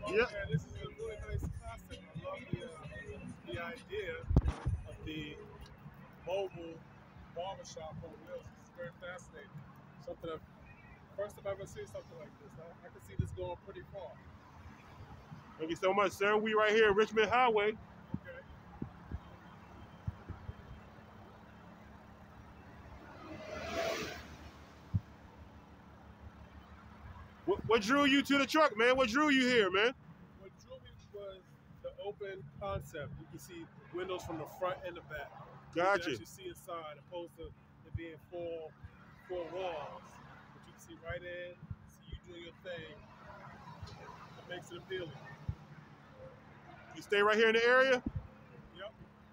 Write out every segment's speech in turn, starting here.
Yeah. And this is a really nice concept. I love the idea of the mobile barbershop on wheels. It's very fascinating. Something I've, first time I've ever seen something like this. I can see this going pretty far. Thank you so much, sir. We right here at Richmond Highway. Okay. What drew you to the truck, man? What drew you here, man? What drew me was the open concept. You can see windows from the front and the back. You can Gotcha. actually see inside, opposed to it being four walls. But you can see right in, see you doing your thing. It makes it appealing. You stay right here in the area? Yep.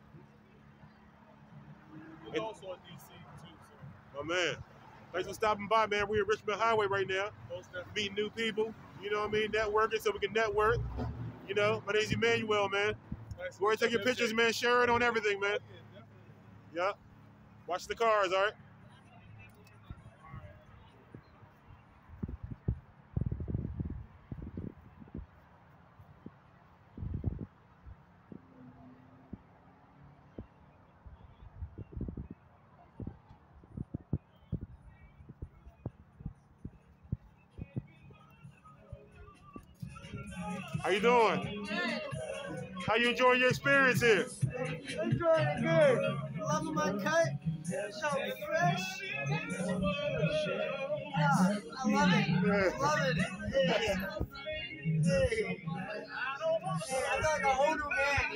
And also in DC too. So. Oh, man. Thanks for stopping by, man. We're at Richmond Highway right now. Most definitely. Meeting new people, you know what I mean? Networking so we can network. You know, my name's Emmanuel, man. Nice Go ahead and take your pictures, man. Share it on everything, man. Yeah, definitely. Yeah. Watch the cars, all right? How you doing? Good. How you enjoying your experience here? Enjoying it good. Loving my cut. So fresh. Yeah, I love it. Loving it. Hey. Hey. I feel like a whole new man,